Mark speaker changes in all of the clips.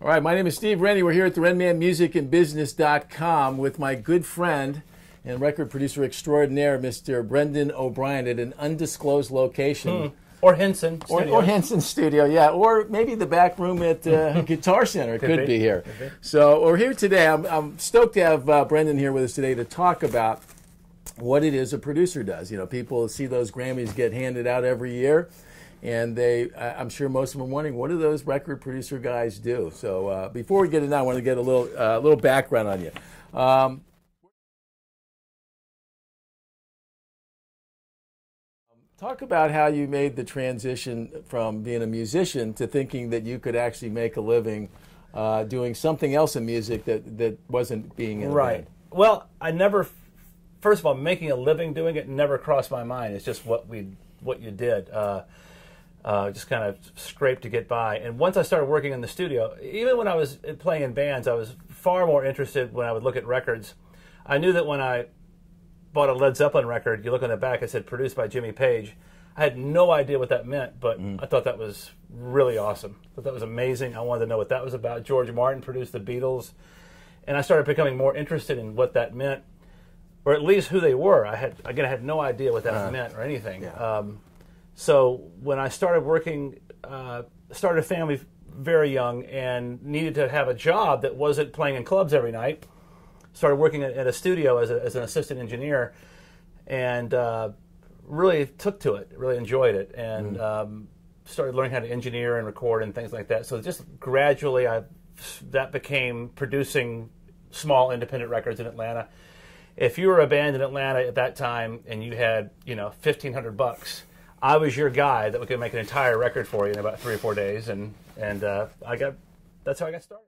Speaker 1: right, my name is Steve Rennie. We're here at the RenmanMusicandBusiness.com with my good friend and record producer extraordinaire, Mr. Brendan O'Brien, at an undisclosed location.
Speaker 2: Or Henson Studio.
Speaker 1: Or Henson Studio, yeah. Or maybe the back room at Guitar Center could be here.
Speaker 2: Could be.
Speaker 1: So we're here today. I'm stoked to have Brendan here with us today to talk about what it is a producer does. You know, people see those Grammys get handed out every year, and I'm sure most of them are wondering, what do those record producer guys do? So before we get into that, I want to get a little background on you. Talk about how you made the transition from being a musician to thinking that you could actually make a living doing something else in music that wasn't being in a band.
Speaker 2: Well, I never, first of all, making a living doing it never crossed my mind. It's just what you did. Just kind of scraped to get by. And once I started working in the studio, even when I was playing in bands, I was far more interested when I would look at records. I knew that when I bought a Led Zeppelin record, you look on the back, it said produced by Jimmy Page. I had no idea what that meant, but I thought that was really awesome. I thought that was amazing. I wanted to know what that was about. George Martin produced the Beatles, and I started becoming more interested in what that meant, or at least who they were. I had no idea what that meant or anything. Yeah. So when I started working, started a family very young and needed to have a job that wasn't playing in clubs every night, started working at a studio as an assistant engineer, and really took to it, really enjoyed it, and started learning how to engineer and record and things like that. So just gradually that became producing small independent records in Atlanta. If you were a band in Atlanta at that time and you had, $1,500, I was your guy that could make an entire record for you in about 3 or 4 days, and that's how I got started.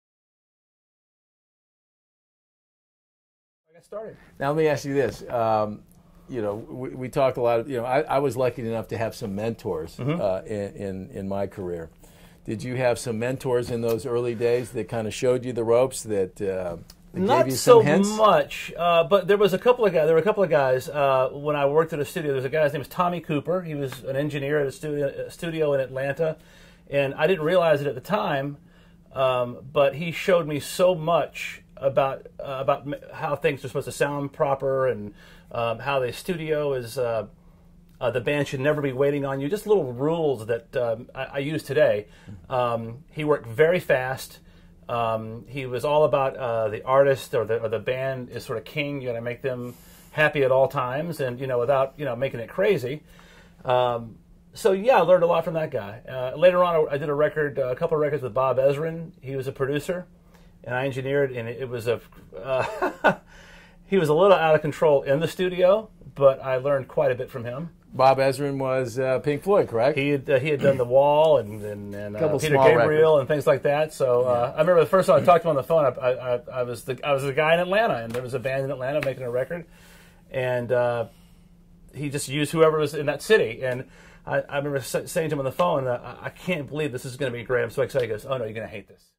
Speaker 1: Now let me ask you this. We talked a lot. I was lucky enough to have some mentors in my career. Did you have some mentors in those early days that kind of showed you the ropes, that
Speaker 2: Not
Speaker 1: gave you some
Speaker 2: so
Speaker 1: hints?
Speaker 2: much, but there was a couple of guys. There were a couple of guys when I worked at a studio. There was a guy. His name was Tommy Cooper. He was an engineer at a studio in Atlanta, and I didn't realize it at the time, but he showed me so much about how things are supposed to sound proper, and how the studio is, the band should never be waiting on you. Just little rules that I use today. He worked very fast. He was all about the artist or the band is sort of king. You got to make them happy at all times, and without making it crazy. So yeah, I learned a lot from that guy. Later on, I did a couple of records with Bob Ezrin. He was a producer, and I engineered, and it was he was a little out of control in the studio, but I learned quite a bit from him.
Speaker 1: Bob Ezrin was Pink Floyd, correct?
Speaker 2: He had done The Wall and Peter Gabriel
Speaker 1: records
Speaker 2: and things like that. So I remember the first time I talked to him on the phone, I was the guy in Atlanta, and there was a band in Atlanta making a record, and he just used whoever was in that city. And I remember saying to him on the phone, I can't believe this is going to be great. I'm so excited. He goes, oh no, you're going to hate this.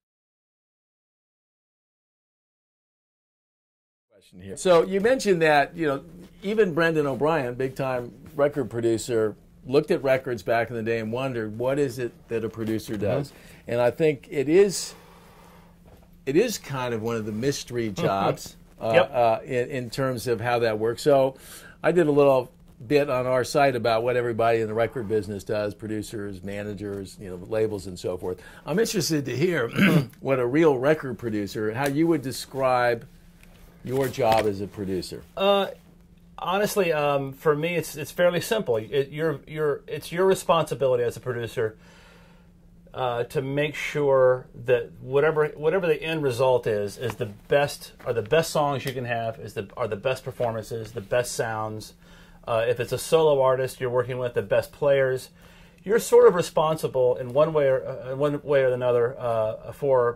Speaker 1: Here. So you mentioned that even Brendan O'Brien, big time record producer, looked at records back in the day and wondered, what is it that a producer does? And I think it is kind of one of the mystery jobs in terms of how that works. So I did a little bit on our site about what everybody in the record business does: producers, managers, labels, and so forth. I'm interested to hear what a real record producer, how you would describe your job as a producer.
Speaker 2: Honestly, for me, it's fairly simple. It's your responsibility as a producer to make sure that whatever the end result is the best songs you can have, are the best performances, the best sounds. If it's a solo artist you're working with, the best players. You're sort of responsible in one way or another for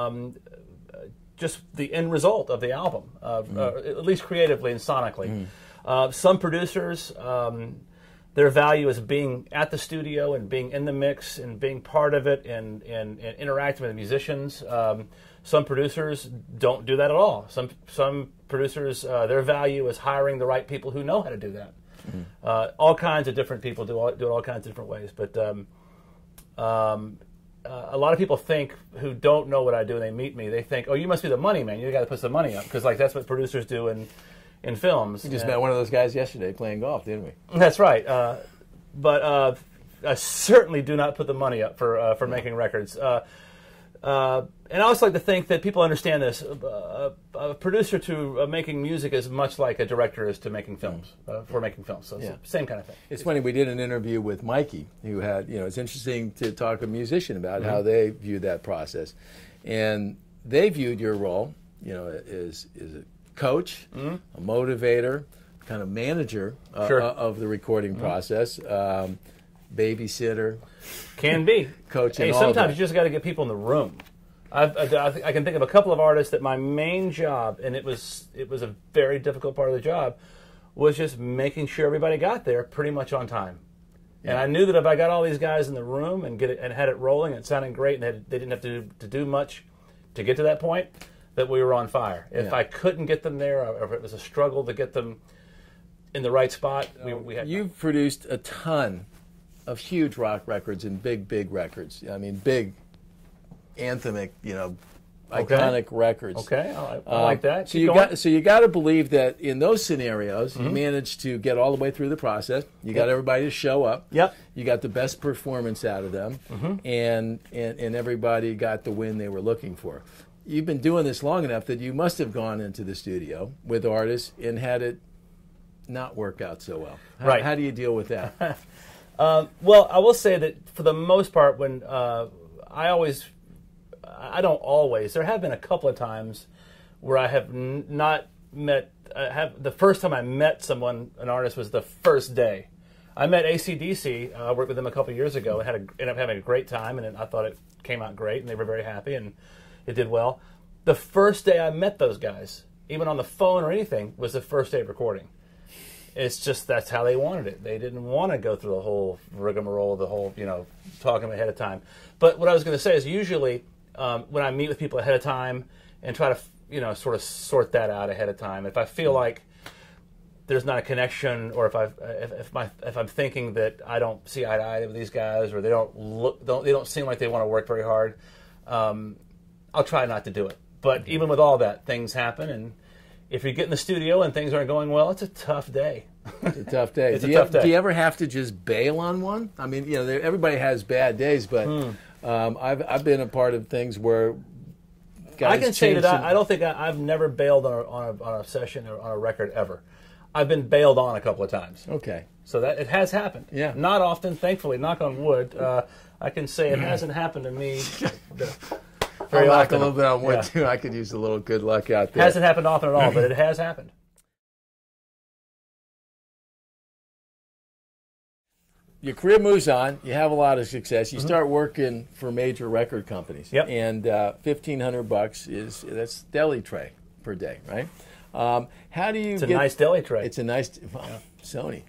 Speaker 2: just the end result of the album, at least creatively and sonically. Some producers, their value is being at the studio and being in the mix and being part of it and interacting with the musicians. Some producers don't do that at all. Some producers, their value is hiring the right people who know how to do that. All kinds of different people do it all kinds of different ways. But a lot of people think, who don't know what I do and they meet me, they think, oh, you must be the money man. You got to put some money up, because like that's what producers do in films.
Speaker 1: We just met one of those guys yesterday playing golf, didn't we?
Speaker 2: That's right. But I certainly do not put the money up for making records. And I also like to think that people understand this. A producer to making music is much like a director is to making films, for making films. So it's the same kind of thing.
Speaker 1: It's funny, we did an interview with Mikey, who had, it's interesting to talk to a musician about how they view that process. And they viewed your role, as a coach, a motivator, kind of manager of the recording process, babysitter.
Speaker 2: Can be.
Speaker 1: Coach and
Speaker 2: hey,
Speaker 1: all
Speaker 2: sometimes you just got to get people in the room. I can think of a couple of artists that my main job, and it was a very difficult part of the job, was just making sure everybody got there pretty much on time. Yeah. And I knew that if I got all these guys in the room and had it rolling and sounding great, and they didn't have to do much to get to that point, that we were on fire. If I couldn't get them there, or if it was a struggle to get them in the right spot, we had.
Speaker 1: You've produced a ton of huge rock records and big records. I mean, big, anthemic, iconic records.
Speaker 2: Okay, I like that.
Speaker 1: So you got to believe that in those scenarios, you managed to get all the way through the process. You got everybody to show up.
Speaker 2: Yep.
Speaker 1: You got the best performance out of them, and everybody got the win they were looking for. You've been doing this long enough that you must have gone into the studio with artists and had it not work out so well. How do you deal with that?
Speaker 2: Well, I will say that for the most part, when I don't always. There have been a couple of times where I have not met. The first time I met an artist, was the first day. I met AC/DC. I worked with them a couple of years ago, and ended up having a great time, and I thought it came out great, and they were very happy, and it did well. The first day I met those guys, even on the phone or anything, was the first day of recording. It's just that's how they wanted it. They didn't want to go through the whole rigmarole, the whole talking ahead of time. But what I was going to say is usually when I meet with people ahead of time and try to sort of sort that out ahead of time, if I feel like there's not a connection, or if I'm thinking that I don't see eye to eye with these guys, or they don't seem like they want to work very hard, I'll try not to do it. But even with all that, things happen, and if you get in the studio and things aren't going well, it's a tough day.
Speaker 1: It's a tough day.
Speaker 2: It's a tough day.
Speaker 1: Do you ever have to just bail on one? I mean, everybody has bad days, but I've been a part of things where guys
Speaker 2: I can say that I don't think I've never bailed on a session or on a record ever. I've been bailed on a couple of times.
Speaker 1: Okay.
Speaker 2: So that it has happened.
Speaker 1: Yeah.
Speaker 2: Not often, thankfully. Knock on wood. I can say it hasn't happened to me.
Speaker 1: I'll knock a little bit on wood too. I could use a little good luck out there.
Speaker 2: Hasn't happened often at all, but it has happened.
Speaker 1: Your career moves on. You have a lot of success. You start working for major record companies.
Speaker 2: Yep.
Speaker 1: And $1,500 that's deli tray per day, right? How do you?
Speaker 2: It's a nice deli tray.
Speaker 1: It's a nice Sony.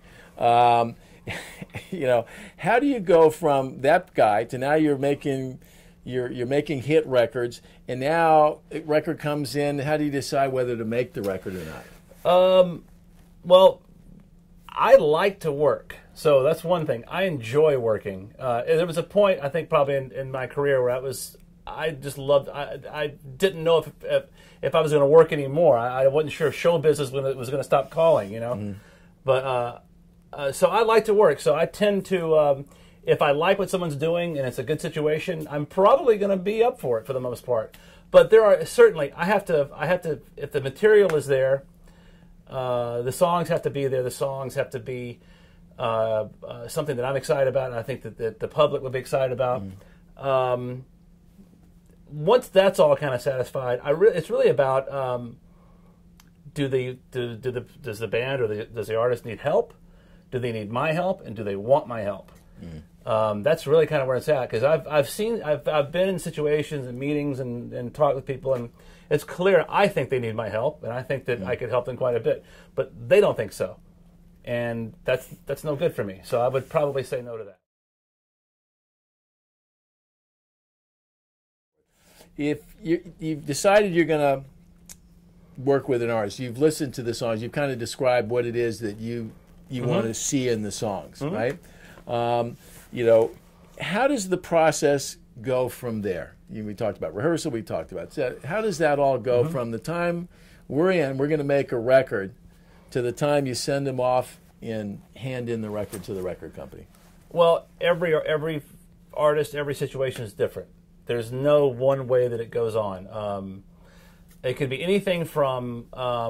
Speaker 1: How do you go from that guy to now you're making hit records, and now a record comes in? How do you decide whether to make the record or not?
Speaker 2: Well, I like to work. So that's one thing. I enjoy working. There was a point, I think, probably in my career where I just loved. I didn't know if I was going to work anymore. I wasn't sure if show business was going to stop calling. But so I like to work. So I tend to, if I like what someone's doing and it's a good situation, I'm probably going to be up for it for the most part. But there are certainly I have to. If the material is there, the songs have to be there. The songs have to be something that I'm excited about, and I think that the public would be excited about. Once that's all kind of satisfied, it's really about does the band or does the artist need help? Do they need my help, and do they want my help? That's really kind of where it's at, because I've been in situations and meetings and talked with people, and it's clear I think they need my help, and I think that I could help them quite a bit, but they don't think so. And that's no good for me. So I would probably say no to that.
Speaker 1: If you've decided you're going to work with an artist, you've listened to the songs, you've kind of described what it is that you want to see in the songs, right? How does the process go from there? We talked about rehearsal. We talked about set. How does that all go from the time we're going to make a record, to the time you send them off and hand in the record to the record company?
Speaker 2: Well, every artist, every situation is different. There's no one way that it goes on. It could be anything from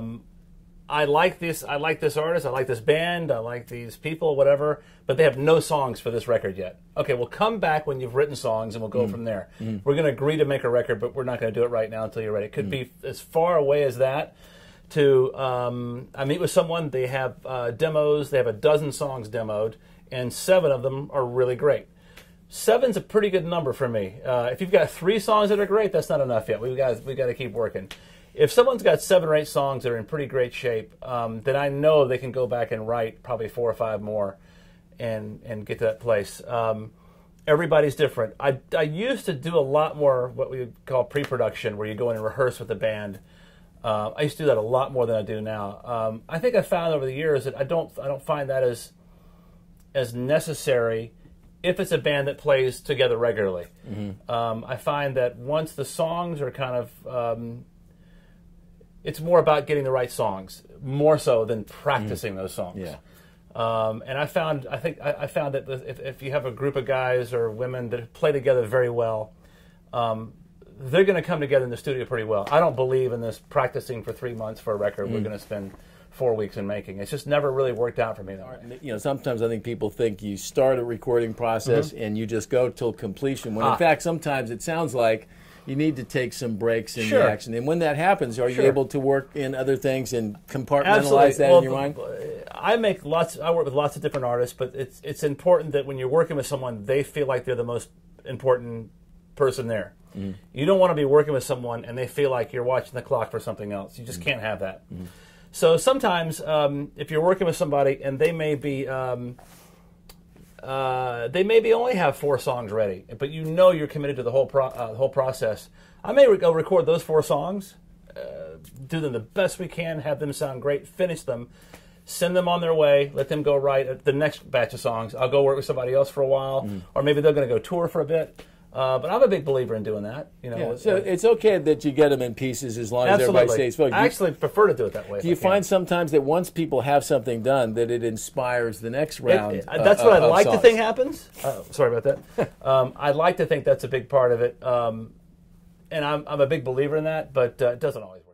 Speaker 2: I like this artist, I like this band, I like these people, whatever, but they have no songs for this record yet. Okay, we'll come back when you've written songs and we'll go from there. We're going to agree to make a record, but we're not going to do it right now until you're ready. It could be as far away as that to I meet with someone, they have demos, they have a dozen songs demoed, and 7 of them are really great. 7's a pretty good number for me. If you've got 3 songs that are great, that's not enough yet. We've got to keep working. If someone's got 7 or 8 songs that are in pretty great shape, then I know they can go back and write probably 4 or 5 more and get to that place. Everybody's different. I used to do a lot more what we would call pre-production, where you go in and rehearse with the band. I used to do that a lot more than I do now. I think I found over the years that I don't find that as necessary if it's a band that plays together regularly. I find that once the songs are kind of it's more about getting the right songs, more so than practicing those songs.
Speaker 1: Yeah.
Speaker 2: And I found that if you have a group of guys or women that play together very well, they're going to come together in the studio pretty well. I don't believe in this practicing for 3 months for a record. We're going to spend 4 weeks in making. It's just never really worked out for me.
Speaker 1: Sometimes I think people think you start a recording process and you just go till completion, when in fact sometimes it sounds like you need to take some breaks in the action. And when that happens, are you able to work in other things and compartmentalize that in your mind?
Speaker 2: I work with lots of different artists, but it's important that when you're working with someone, they feel like they're the most important person there. You don't want to be working with someone and they feel like you're watching the clock for something else. You just can't have that. So sometimes if you're working with somebody and they may be only have 4 songs ready, but you know you're committed to the whole process, I may go record those 4 songs, do them the best we can, have them sound great, finish them, send them on their way, let them go write the next batch of songs. I'll go work with somebody else for a while, or maybe they're going to go tour for a bit. But I'm a big believer in doing that.
Speaker 1: So it's okay that you get them in pieces as long as everybody stays focused.
Speaker 2: I actually prefer to do it that way.
Speaker 1: Do you find sometimes that once people have something done, that it inspires the next round?
Speaker 2: That's what I'd like to think happens. Sorry about that. I'd like to think that's a big part of it, and I'm a big believer in that, but it doesn't always work.